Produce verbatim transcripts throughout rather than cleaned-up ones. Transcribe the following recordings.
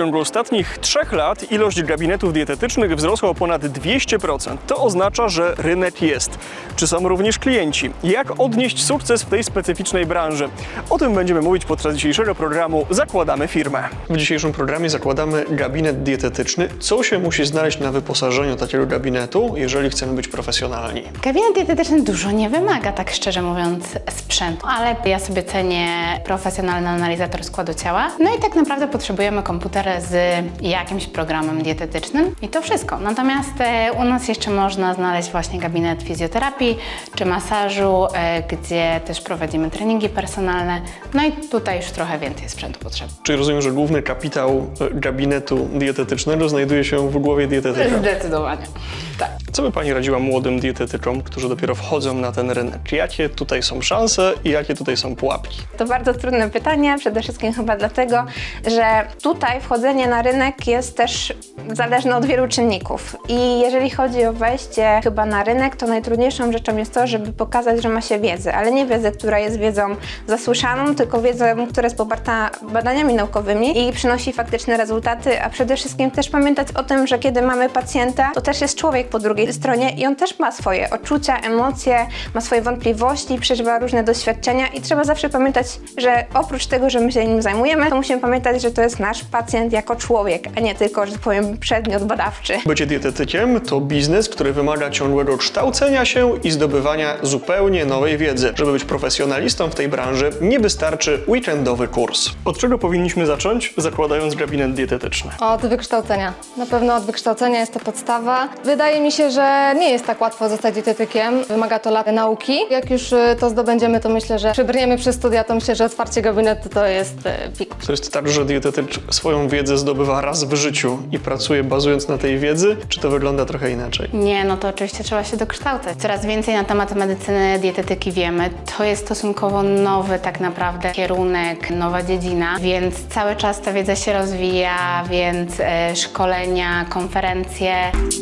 ciągu ostatnich trzech lat ilość gabinetów dietetycznych wzrosła o ponad dwieście procent. To oznacza, że rynek jest. Czy są również klienci? Jak odnieść sukces w tej specyficznej branży? O tym będziemy mówić podczas dzisiejszego programu Zakładamy firmę. W dzisiejszym programie zakładamy gabinet dietetyczny. Co się musi znaleźć na wyposażeniu takiego gabinetu, jeżeli chcemy być profesjonalni? Gabinet dietetyczny dużo nie wymaga, tak szczerze mówiąc, sprzętu, ale ja sobie cenię profesjonalny analizator składu ciała. No i tak naprawdę potrzebujemy komputer z jakimś programem dietetycznym i to wszystko. Natomiast e, u nas jeszcze można znaleźć właśnie gabinet fizjoterapii czy masażu, e, gdzie też prowadzimy treningi personalne. No i tutaj już trochę więcej sprzętu potrzebny. Czyli rozumiem, że główny kapitał gabinetu dietetycznego znajduje się w głowie dietetyka? Zdecydowanie, tak. Co by Pani radziła młodym dietetykom, którzy dopiero wchodzą na ten rynek? Jakie tutaj są szanse i jakie tutaj są pułapki? To bardzo trudne pytanie, przede wszystkim chyba dlatego, że tutaj wchodzenie na rynek jest też zależne od wielu czynników. I jeżeli chodzi o wejście chyba na rynek, to najtrudniejszą rzeczą jest to, żeby pokazać, że ma się wiedzę, ale nie wiedzę, która jest wiedzą zasłyszaną, tylko wiedzę, która jest poparta badaniami naukowymi i przynosi faktyczne rezultaty, a przede wszystkim też pamiętać o tym, że kiedy mamy pacjenta, to też jest człowiek po drugiej stronie i on też ma swoje odczucia, emocje, ma swoje wątpliwości, przeżywa różne doświadczenia i trzeba zawsze pamiętać, że oprócz tego, że my się nim zajmujemy, to musimy pamiętać, że to jest nasz pacjent jako człowiek, a nie tylko, że tak powiem, przedmiot badawczy. Bycie dietetykiem to biznes, który wymaga ciągłego kształcenia się i zdobywania zupełnie nowej wiedzy. Żeby być profesjonalistą w tej branży, nie wystarczy weekendowy kurs. Od czego powinniśmy zacząć, zakładając gabinet dietetyczny? Od wykształcenia. Na pewno od wykształcenia jest to podstawa. Wydaje mi się, że nie jest tak łatwo zostać dietetykiem. Wymaga to lat nauki. Jak już to zdobędziemy, to myślę, że przebrniemy przez studia, to myślę, że otwarcie gabinetu to jest pik. To jest tak, że dietetyk swoją wiedzę zdobywa raz w życiu i pracuje bazując na tej wiedzy, czy to wygląda trochę inaczej? Nie, no to oczywiście trzeba się dokształcać. Coraz więcej na temat medycyny dietetyki wiemy. To jest stosunkowo nowy tak naprawdę kierunek, nowa dziedzina, więc cały czas ta wiedza się rozwija, więc e, szkolenia, konferencje.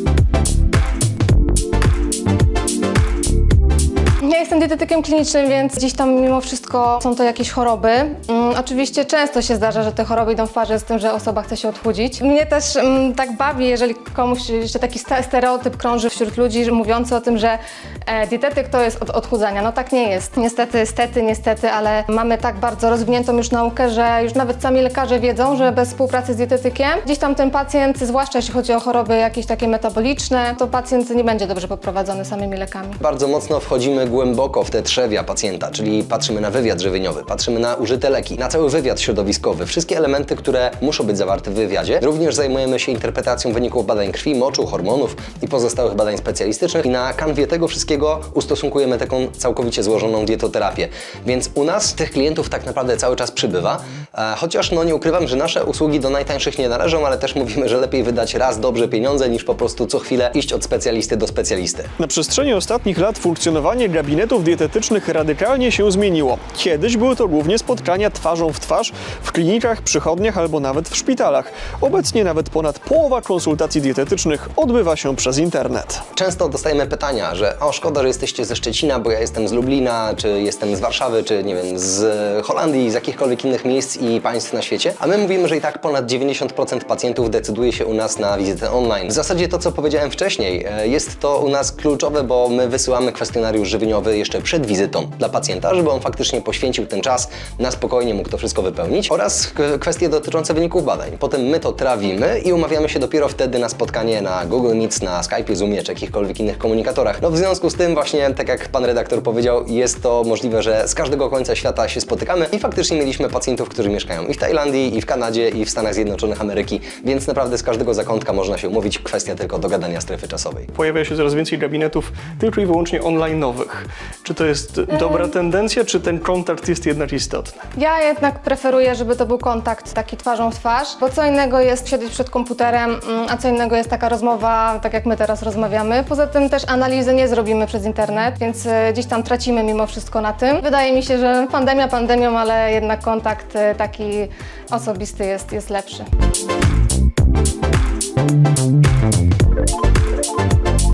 Ja jestem dietetykiem klinicznym, więc gdzieś tam mimo wszystko są to jakieś choroby. Um, oczywiście często się zdarza, że te choroby idą w parze z tym, że osoba chce się odchudzić. Mnie też um, tak bawi, jeżeli komuś jeszcze taki stereotyp krąży wśród ludzi, że mówiący o tym, że e, dietetyk to jest od odchudzania. No tak nie jest. Niestety, stety, niestety, ale mamy tak bardzo rozwiniętą już naukę, że już nawet sami lekarze wiedzą, że bez współpracy z dietetykiem gdzieś tam ten pacjent, zwłaszcza jeśli chodzi o choroby jakieś takie metaboliczne, to pacjent nie będzie dobrze poprowadzony samymi lekami. Bardzo mocno wchodzimy głęboko w te trzewia pacjenta, czyli patrzymy na wywiad żywieniowy, patrzymy na użyte leki, na cały wywiad środowiskowy, wszystkie elementy, które muszą być zawarte w wywiadzie. Również zajmujemy się interpretacją wyników badań krwi, moczu, hormonów i pozostałych badań specjalistycznych i na kanwie tego wszystkiego ustosunkujemy taką całkowicie złożoną dietoterapię. Więc u nas tych klientów tak naprawdę cały czas przybywa, e, chociaż no nie ukrywam, że nasze usługi do najtańszych nie należą, ale też mówimy, że lepiej wydać raz dobrze pieniądze, niż po prostu co chwilę iść od specjalisty do specjalisty. Na przestrzeni ostatnich lat funkcjonowanie gabinetów dietetycznych radykalnie się zmieniło. Kiedyś były to głównie spotkania twarzą w twarz w klinikach, przychodniach albo nawet w szpitalach. Obecnie nawet ponad połowa konsultacji dietetycznych odbywa się przez internet. Często dostajemy pytania, że o, szkoda, że jesteście ze Szczecina, bo ja jestem z Lublina, czy jestem z Warszawy, czy nie wiem, z Holandii, z jakichkolwiek innych miejsc i państw na świecie. A my mówimy, że i tak ponad dziewięćdziesiąt procent pacjentów decyduje się u nas na wizytę online. W zasadzie to, co powiedziałem wcześniej, jest to u nas kluczowe, bo my wysyłamy kwestionariusz żywieniowy jeszcze przed wizytą dla pacjenta, żeby on faktycznie poświęcił ten czas, na spokojnie mógł to wszystko wypełnić, oraz kwestie dotyczące wyników badań. Potem my to trawimy i umawiamy się dopiero wtedy na spotkanie na Google Meet, na Skype'ie, Zoomie czy jakichkolwiek innych komunikatorach. No w związku z tym właśnie, tak jak pan redaktor powiedział, jest to możliwe, że z każdego końca świata się spotykamy i faktycznie mieliśmy pacjentów, którzy mieszkają i w Tajlandii, i w Kanadzie, i w Stanach Zjednoczonych Ameryki, więc naprawdę z każdego zakątka można się umówić, kwestia tylko dogadania strefy czasowej. Pojawia się coraz więcej gabinetów tylko i wyłącznie online'owych. Czy to jest dobra tendencja, czy ten kontakt jest jednak istotny? Ja jednak preferuję, żeby to był kontakt taki twarzą w twarz, bo co innego jest siedzieć przed komputerem, a co innego jest taka rozmowa, tak jak my teraz rozmawiamy. Poza tym też analizy nie zrobimy przez internet, więc gdzieś tam tracimy mimo wszystko na tym. Wydaje mi się, że pandemia pandemią, ale jednak kontakt taki osobisty jest, jest lepszy.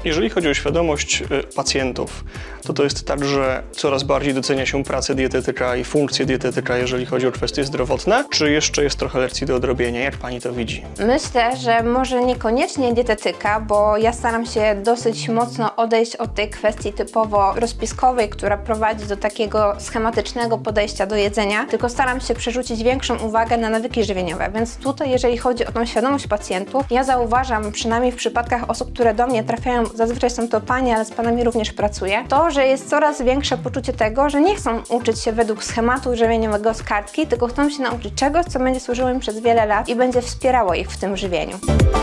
Jeżeli chodzi o świadomość pacjentów, to to jest tak, że coraz bardziej docenia się pracę dietetyka i funkcję dietetyka, jeżeli chodzi o kwestie zdrowotne, czy jeszcze jest trochę lekcji do odrobienia? Jak pani to widzi? Myślę, że może niekoniecznie dietetyka, bo ja staram się dosyć mocno odejść od tej kwestii typowo rozpiskowej, która prowadzi do takiego schematycznego podejścia do jedzenia, tylko staram się przerzucić większą uwagę na nawyki żywieniowe. Więc tutaj, jeżeli chodzi o tą świadomość pacjentów, ja zauważam, przynajmniej w przypadkach osób, które do mnie trafiają, zazwyczaj są to panie, ale z panami również pracuję, to, że jest coraz większe poczucie tego, że nie chcą uczyć się według schematu żywieniowego z kartki, tylko chcą się nauczyć czegoś, co będzie służyło im przez wiele lat i będzie wspierało ich w tym żywieniu.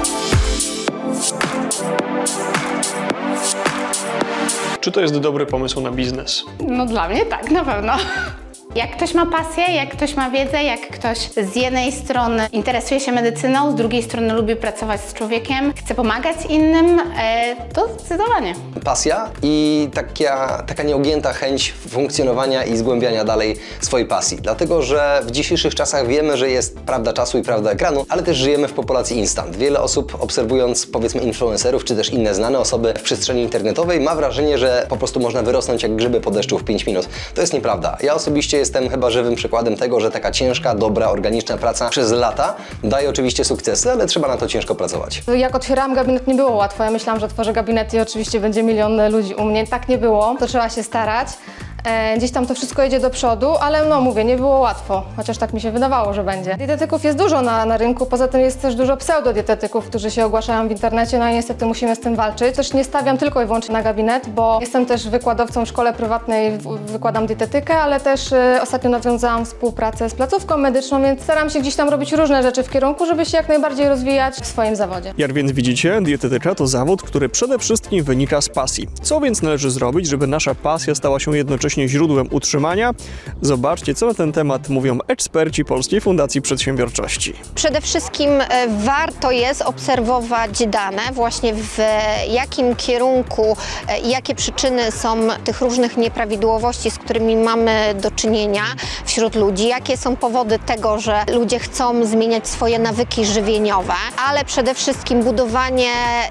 Czy to jest dobry pomysł na biznes? No dla mnie tak, na pewno. Jak ktoś ma pasję, jak ktoś ma wiedzę, jak ktoś z jednej strony interesuje się medycyną, z drugiej strony lubi pracować z człowiekiem, chce pomagać innym, to zdecydowanie. Pasja i taka, taka nieugięta chęć funkcjonowania i zgłębiania dalej swojej pasji. Dlatego, że w dzisiejszych czasach wiemy, że jest prawda czasu i prawda ekranu, ale też żyjemy w populacji instant. Wiele osób, obserwując powiedzmy influencerów, czy też inne znane osoby w przestrzeni internetowej, ma wrażenie, że po prostu można wyrosnąć jak grzyby po deszczu w pięć minut. To jest nieprawda. Ja osobiście jestem chyba żywym przykładem tego, że taka ciężka, dobra, organiczna praca przez lata daje oczywiście sukcesy, ale trzeba na to ciężko pracować. Jak otwierałam gabinet, nie było łatwo. Ja myślałam, że otworzę gabinet i oczywiście będzie milion ludzi u mnie. Tak nie było. To trzeba się starać. E, gdzieś tam to wszystko jedzie do przodu, ale no mówię, nie było łatwo, chociaż tak mi się wydawało, że będzie. Dietetyków jest dużo na, na rynku, poza tym jest też dużo pseudodietetyków, którzy się ogłaszają w internecie, no i niestety musimy z tym walczyć. Też nie stawiam tylko i wyłącznie na gabinet, bo jestem też wykładowcą w szkole prywatnej, wykładam dietetykę, ale też y, ostatnio nawiązałam współpracę z placówką medyczną, więc staram się gdzieś tam robić różne rzeczy w kierunku, żeby się jak najbardziej rozwijać w swoim zawodzie. Jak więc widzicie, dietetyka to zawód, który przede wszystkim wynika z pasji. Co więc należy zrobić, żeby nasza pasja stała się jednocześnie źródłem utrzymania? Zobaczcie, co na ten temat mówią eksperci Polskiej Fundacji Przedsiębiorczości. Przede wszystkim warto jest obserwować dane, właśnie w jakim kierunku i jakie przyczyny są tych różnych nieprawidłowości, z którymi mamy do czynienia wśród ludzi, jakie są powody tego, że ludzie chcą zmieniać swoje nawyki żywieniowe, ale przede wszystkim budowanie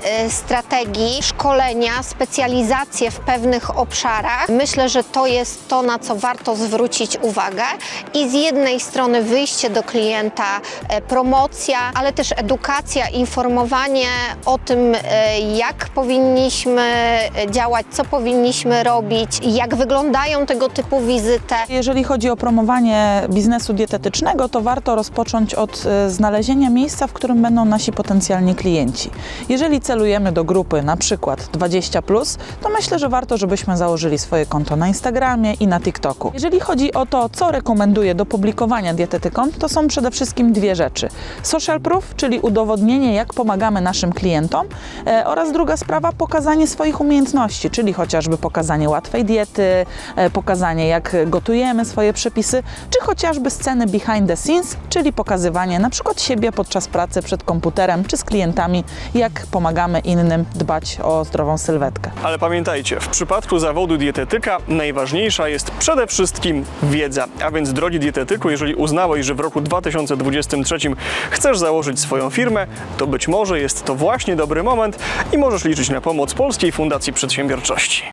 strategii, szkolenia, specjalizacje w pewnych obszarach. Myślę, że to jest to, na co warto zwrócić uwagę i z jednej strony wyjście do klienta, promocja, ale też edukacja, informowanie o tym, jak powinniśmy działać, co powinniśmy robić, jak wyglądają tego typu wizyty. Jeżeli chodzi o promowanie biznesu dietetycznego, to warto rozpocząć od znalezienia miejsca, w którym będą nasi potencjalni klienci. Jeżeli celujemy do grupy na przykład dwadzieścia plus, to myślę, że warto, żebyśmy założyli swoje konto na Instagramie i na TikToku. Jeżeli chodzi o to, co rekomenduję do publikowania dietetykom, to są przede wszystkim dwie rzeczy. Social proof, czyli udowodnienie, jak pomagamy naszym klientom, e, oraz druga sprawa, pokazanie swoich umiejętności, czyli chociażby pokazanie łatwej diety, e, pokazanie, jak gotujemy swoje przepisy, czy chociażby sceny behind the scenes, czyli pokazywanie na przykład siebie podczas pracy przed komputerem, czy z klientami, jak pomagamy innym dbać o zdrową sylwetkę. Ale pamiętajcie, w przypadku zawodu dietetyka najważniejsza jest przede wszystkim wiedza. A więc, drogi dietetyku, jeżeli uznałeś, że w roku dwa tysiące dwudziestym trzecim chcesz założyć swoją firmę, to być może jest to właśnie dobry moment i możesz liczyć na pomoc Polskiej Fundacji Przedsiębiorczości.